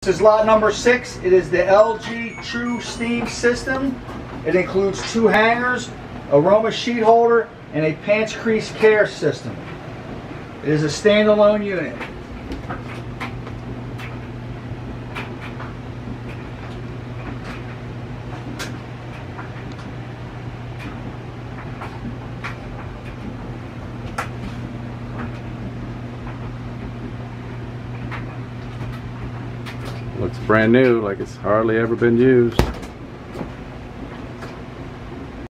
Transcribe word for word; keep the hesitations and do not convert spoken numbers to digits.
This is lot number six. It is the L G True Steam System. It includes two hangers, aroma sheet holder, and a pants crease care system. It is a standalone unit. Looks brand new, like it's hardly ever been used.